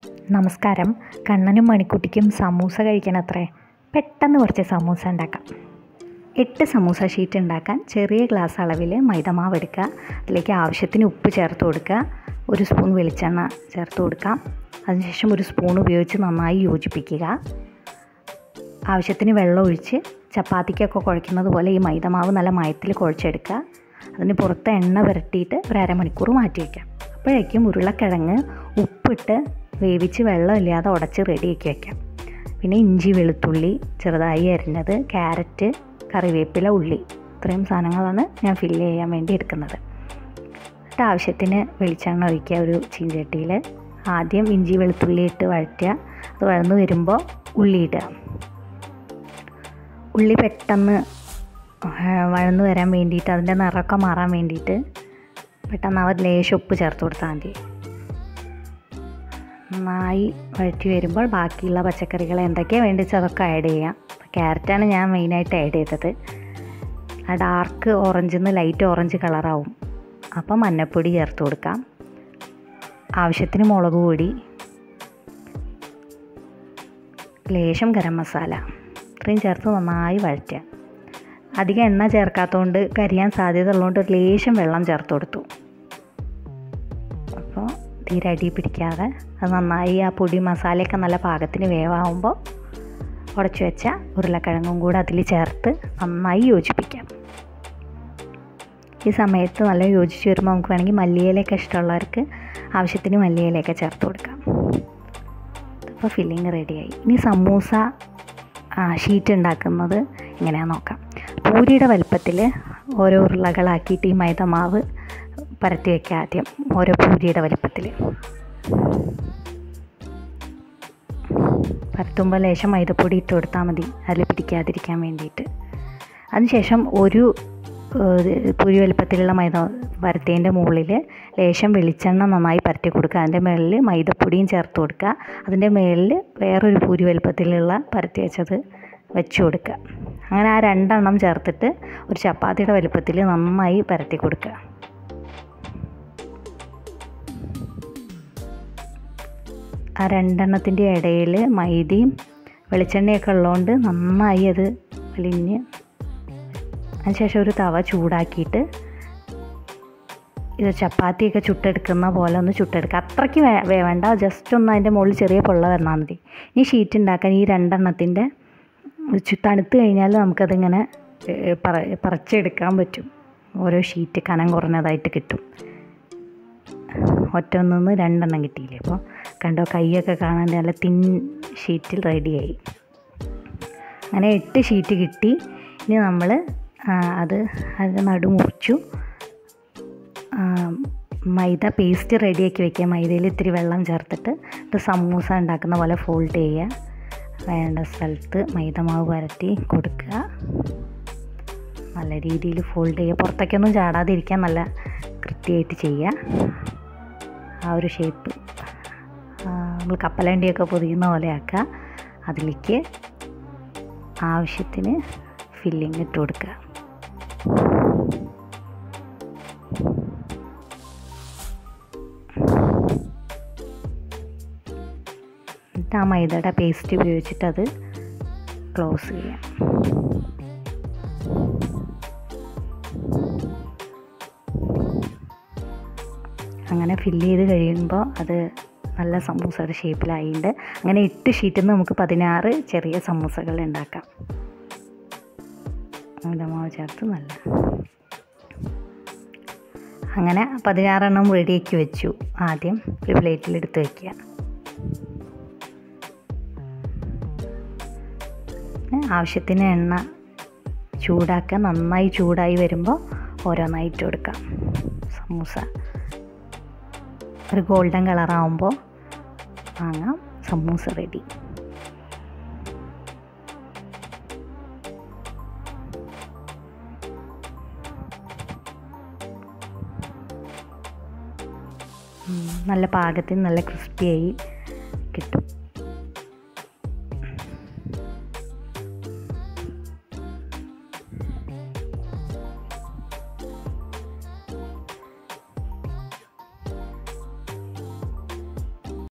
നമസ്കാരം. കണ്ണനും മണിക്കുട്ടിക്കും സമൂസ കഴിക്കണത്രേ. പെട്ടെന്ന് കുറച്ച് സമൂസ ഉണ്ടാക്കാം. 8 സമൂസ ഷീറ്റ് ഉണ്ടാക്കാൻ ചെറിയ ഗ്ലാസ് അളവിൽ മൈദമാവ് എടുക്കുക. അതിലേക്ക് ആവശ്യത്തിന് ഉപ്പ് ചേർത്ത് കൊടുക്കുക. 1 സ്പൂൺ വെളിച്ചെണ്ണ ചേർത്ത് കൊടുക്കാം. അതിനുശേഷം 1 സ്പൂൺ ഉപയോഗിച്ച് നന്നായി യോജിപ്പിക്കുക. ആവശ്യത്തിന് വെള്ളം ഒഴിച്ച് ചപ്പാത്തിക്കൊക്കെ കുഴയ്ക്കുന്നത് പോലെ ഈ മൈദമാവ് നല്ല മയത്തിൽ കുഴച്ചെടുക്കുക. അതിന് പുറത്ത് എണ്ണ പുരട്ടിയിട്ട് ഒരു അരമണിക്കൂർ മാറ്റി വയ്ക്കാം. അപ്പോഴേക്കും ഉരുളക്കിഴങ്ങ് ഉപ്പിട്ട് വേവിച്ച് വെള്ളമില്ലാതെ ഉടച്ച് റെഡിയാക്കി വയ്ക്കാം. പിന്നെ ഇഞ്ചി, വെളുത്തുള്ളി ചെറുതായി അരിഞ്ഞത്, ക്യാരറ്റ്, കറിവേപ്പില, ഉള്ളി, ഇത്രയും സാധനങ്ങളാണ് ഞാൻ ഫില്ല് ചെയ്യാൻ വേണ്ടി എടുക്കുന്നത്. എന്നിട്ട് ആവശ്യത്തിന് വെളിച്ചെണ്ണ ഒഴിക്കുക. ഒരു ചീഞ്ചട്ടിയിൽ ആദ്യം ഇഞ്ചി വെളുത്തുള്ളി ഇട്ട് വഴറ്റുക. അത് വഴന്ന് വരുമ്പോൾ ഉള്ളി ഇടുക. ഉള്ളി പെട്ടെന്ന് വഴന്ന് വരാൻ വേണ്ടിയിട്ട്, അതിൻ്റെ നിറമൊക്കെ മാറാൻ വേണ്ടിയിട്ട് പെട്ടെന്ന് ലേശം ഉപ്പ് ചേർത്ത് കൊടുത്താൽ മതി. നന്നായി വഴറ്റി വരുമ്പോൾ ബാക്കിയുള്ള പച്ചക്കറികൾ എന്തൊക്കെയാണ് വേണ്ടിച്ച് അതൊക്കെ ആഡ് ചെയ്യാം. ക്യാരറ്റാണ് ഞാൻ മെയിനായിട്ട് ആഡ് ചെയ്തത്. ആ ഡാർക്ക് ഓറഞ്ചിൽ നിന്ന് ലൈറ്റ് ഓറഞ്ച് കളറാവും. അപ്പം മഞ്ഞൾപ്പൊടി ചേർത്ത് കൊടുക്കാം. ആവശ്യത്തിന് മുളക് പൊടി, ലേശം ഗരം മസാല, ഇത്രയും ചേർത്ത് നന്നായി വഴറ്റുക. അധികം എണ്ണ ചേർക്കാത്തതുകൊണ്ട് കരിയാൻ സാധ്യത ഉള്ളതുകൊണ്ട് ഒരു ലേശം വെള്ളം ചേർത്ത് കൊടുത്തു. അപ്പോൾ തീരെ അടി പിടിക്കാതെ അത് നന്നായി ആ പൊടി മസാലയൊക്കെ നല്ല പാകത്തിന് വേവാകുമ്പോൾ ഉടച്ചു വെച്ച ഉരുളക്കിഴങ്ങും കൂടെ അതിൽ ചേർത്ത് നന്നായി യോജിപ്പിക്കാം. ഈ സമയത്ത് നല്ല യോജിച്ച് വരുമ്പോൾ നമുക്ക് വേണമെങ്കിൽ മല്ലിയിലയൊക്കെ ഇഷ്ടമുള്ളവർക്ക് ആവശ്യത്തിന് മല്ലിയിലയൊക്കെ ചേർത്ത് കൊടുക്കാം. അപ്പോൾ ഫില്ലിങ് റെഡിയായി. ഇനി സമൂസ ഷീറ്റ് ഉണ്ടാക്കുന്നത് എങ്ങനെയാണെന്ന് നോക്കാം. പൂരിയുടെ വലുപ്പത്തിൽ ഓരോ ഉരുളകളാക്കിയിട്ട് ഈ മൈദമാവ് പരത്തി വയ്ക്കുക. ആദ്യം ഓരോ പൂരിയുടെ വലുപ്പത്തിൽ പരത്തുമ്പോൾ ലേശം മൈദപ്പൊടി ഇട്ട് കൊടുത്താൽ മതി, അതിൽ പിടിക്കാതിരിക്കാൻ വേണ്ടിയിട്ട്. അതിനുശേഷം ഒരു പൂരി വലുപ്പത്തിലുള്ള മൈദ പരത്തേൻ്റെ മുകളിൽ ലേശം വെളിച്ചെണ്ണ നന്നായി പരത്തി കൊടുക്കുക. അതിൻ്റെ മുകളിൽ മൈദപ്പൊടിയും ചേർത്ത് കൊടുക്കുക. അതിൻ്റെ മുകളിൽ വേറൊരു പൂരി വലുപ്പത്തിലുള്ള പരത്തി വെച്ചത് വെച്ച് കൊടുക്കുക. അങ്ങനെ ആ 2 എണ്ണം ചേർത്തിട്ട് ഒരു ചപ്പാത്തിയുടെ വലുപ്പത്തിൽ നന്നായി പരത്തി കൊടുക്കുക. ആ 2 എണ്ണത്തിൻ്റെ ഇടയിൽ മൈദയും വെളിച്ചെണ്ണയൊക്കെ ഉള്ളതുകൊണ്ട് നന്നായി അത് വലിഞ്ഞ്, അതിനുശേഷം ഒരു തവ ചൂടാക്കിയിട്ട് ഇത് ചപ്പാത്തിയൊക്കെ ചുട്ടെടുക്കുന്ന പോലെ ഒന്ന് ചുട്ടെടുക്കുക. അത്രയ്ക്ക് വേണ്ട, ജസ്റ്റ് ഒന്ന് അതിൻ്റെ മുകളിൽ ചെറിയ പൊള്ള വന്നാൽ മതി. ഈ ഷീറ്റ് ഉണ്ടാക്കാൻ ഈ 2 എണ്ണത്തിൻ്റെ തണുത്ത് കഴിഞ്ഞാൽ നമുക്കതിങ്ങനെ പറിച്ചെടുക്കാൻ പറ്റും. ഓരോ ഷീറ്റ് കനം കുറഞ്ഞതായിട്ട് കിട്ടും. ഒറ്റൊന്നിന്ന് 2 എണ്ണം കിട്ടിയില്ലേ? അപ്പോൾ കണ്ടോ, കൈയൊക്കെ കാണാൻ നല്ല തിൻ ഷീറ്റിൽ റെഡിയായി. അങ്ങനെ 8 ഷീറ്റ് കിട്ടി. ഇനി നമ്മൾ അതിൻ്റെ നടു മുറിച്ചു മൈദ പേസ്റ്റ് റെഡിയാക്കി വയ്ക്കുക. മൈദയിൽ ഇത്തിരി വെള്ളം ചേർത്തിട്ട് ഇത് സമൂസ ഉണ്ടാക്കുന്ന പോലെ ഫോൾഡ് ചെയ്യുക. വേണ്ട സ്ഥലത്ത് മൈദമാവ് പരത്തി കൊടുക്കുക. നല്ല രീതിയിൽ ഫോൾഡ് ചെയ്യുക. പുറത്തേക്കൊന്നും ചാടാതിരിക്കാൻ നല്ല കൃത്യമായിട്ട് ചെയ്യുക. ആ ഒരു ഷേപ്പ് നമ്മൾ കപ്പലണ്ടിയൊക്കെ പൊതിയുന്ന പോലെ ആക്കുക. അതിലേക്ക് ആവശ്യത്തിന് ഫില്ലിങ് ഇട്ട് കൊടുക്കുക. എന്നിട്ട് ആ മൈദയുടെ പേസ്റ്റ് ഉപയോഗിച്ചിട്ട് അത് ക്ലോസ് ചെയ്യാം. അങ്ങനെ ഫില്ല് ചെയ്ത് കഴിയുമ്പോൾ അത് നല്ല സമൂസയുടെ ഷേപ്പിലായിട്ടുണ്ട്. അങ്ങനെ 8 ഷീറ്റിൽ നിന്ന് നമുക്ക് 16 ചെറിയ സമൂസകൾ ഉണ്ടാക്കാം. മൈദമാവ് ചേർത്ത് നല്ല അങ്ങനെ 16 എണ്ണം റെഡിയാക്കി വെച്ചു. ആദ്യം ഒരു പ്ലേറ്റിലെടുത്ത് വയ്ക്കുക. ആവശ്യത്തിന് എണ്ണ ചൂടാക്കുക. നന്നായി ചൂടായി വരുമ്പോൾ ഓരോന്നായിട്ട് കൊടുക്കാം. സമൂസ ഒരു ഗോൾഡൻ കളറാകുമ്പോൾ വാങ്ങാം. സമൂസ റെഡി. നല്ല പാകത്തിന് നല്ല ക്രിസ്പിയായി കിട്ടും.